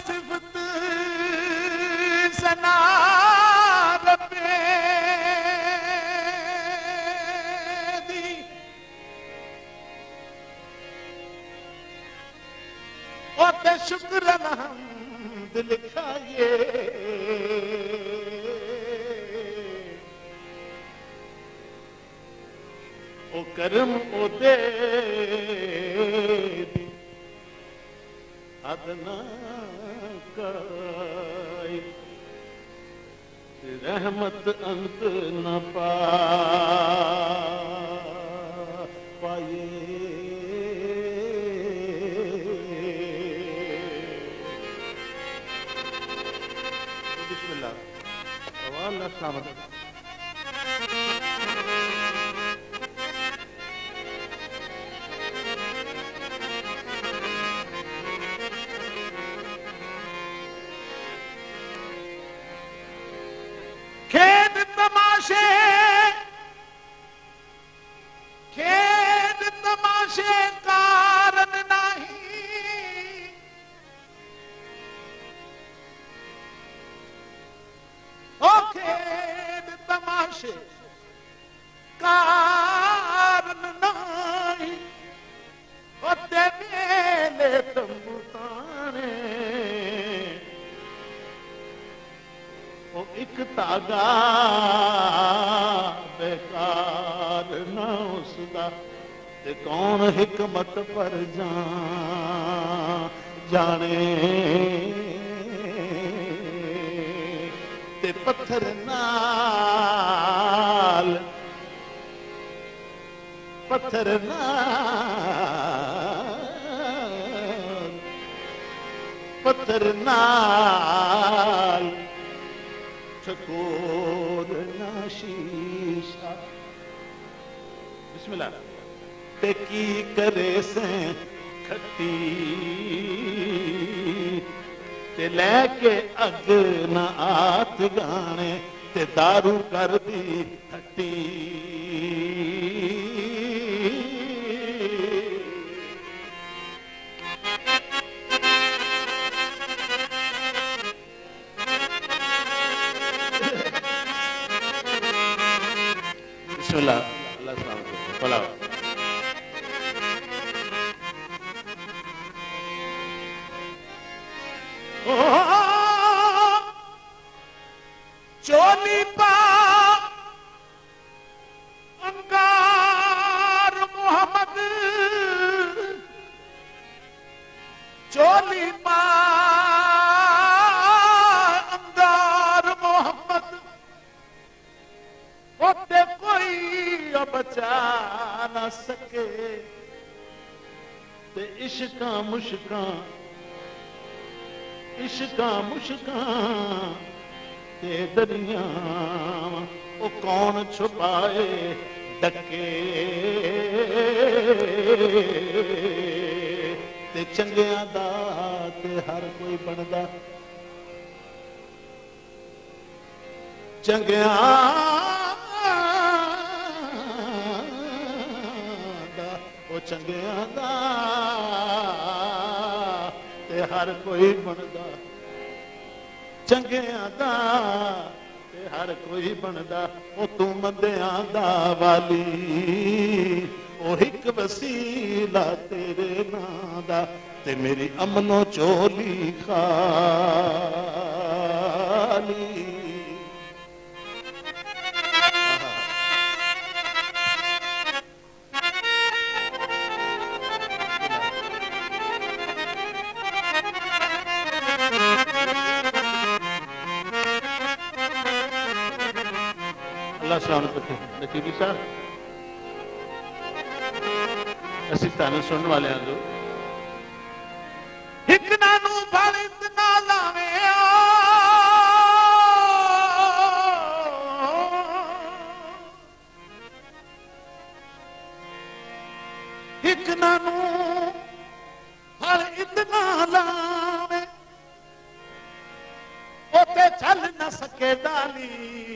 सिफत सना रब्बे दी ओते शुक्र अलहम्द लिखाइए ओ करम ओ दे अदना काई रहमत अंत न पाए बिस्मिल्लाह अल्लाह सलामत खेद तमाशे कारण नहीं ओ खेद तमाशे कारण नहीं ओ तेरे तंबू ताने ओ एक तागा बेकार न उसदा ते कौन हिकमत पर जाने ते पत्थर नाल ठकोर ना शीशा बिस्मिल्लाह ते की करे से खट्टी ते लेके अग न आत गाने ते दारू कर दी खट्टी बिस्मिल्लाह अल्लाह सलामत फलाह चोली पा अंगार मोहम्मद चोली पा अंगार मोहम्मद होते कोई बचा न सके ते इश्का मुश्का ते दरिया ओ कौन छुपाए डके ते चंगियां दा ते हर कोई बनदा चंगियां दा ओ चंगियां दा ते हर कोई बनदा चंगियां दा ते हर कोई बनदा ओ तू मंदियां दा वाली ओ हिक वसीला तेरे नां दा ते मेरी अमनो चोली खाली सलामत रखे नकीबी साहब असी ताने सुनने वाले हैं जो एक नानू भारत ना लावे एक नानू हर इतना लावे ओते चल न सके डाली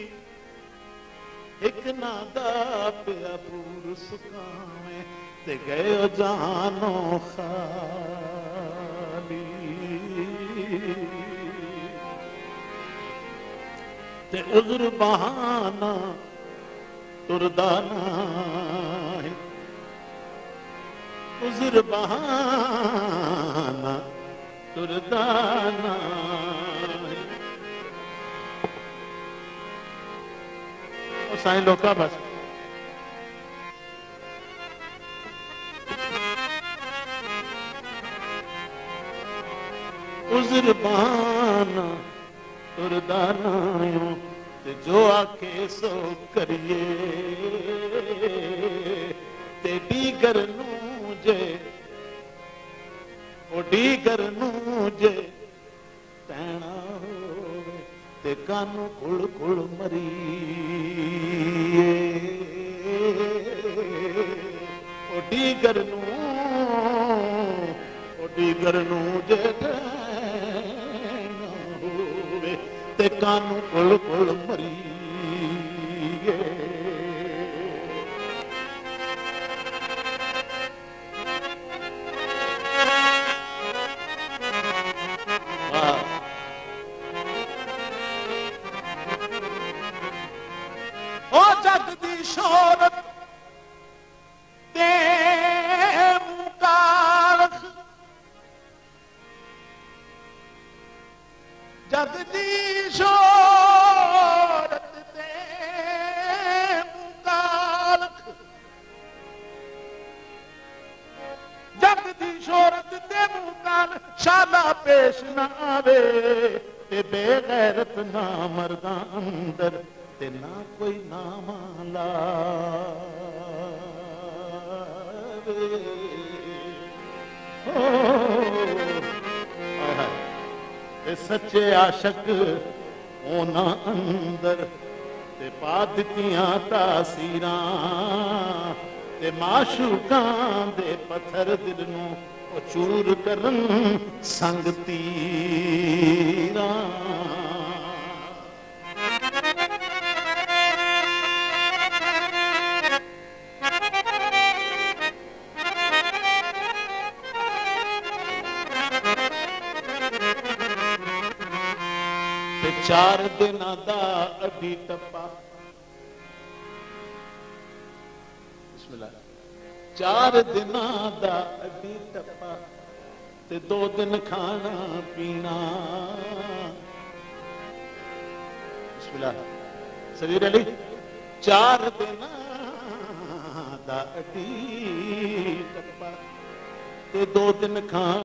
एक नादा पिया पूर सुकावे ते गए जानो खाली ते उज़र बहाना तुरदा नाहीं, उज़र बहाना तुरदा नाहीं। ओ साईं लोका बस उज़र बहाना तुरदा नाहियों ते जो आखे सो करिए ते डीगर नूं जे ओ डीगर नूं जे पैना होवे ते कानू कुल कुल मरीए ओ डीगर नूं जे ते कानू कुल कुल मरीए। ओ जग दी शोहरत ते मुकारख, जग दी शोहरत ते मुकारख, जग दी शोहरत ते मुकारख, शाला पेश न आवे ते बेगैरत ना मरदा अंदर ते ना कोई नामा लावे। ते सच्चे आशक ओना अंदर ते पा दित्तियां तासीरां ते माशूकां दे पत्थर दिल नूं ओ चूर करन संग तीरां। चार दिना दा अड्डी टप्पा, बिस्मिल्लाह, चार दिना दा अड्डी टप्पा ते 2 दिन खाना पीना। बिस्मिल्लाह, सबीर अली, 4 दिना दा अड्डी टप्पा ते 2 दिन खाना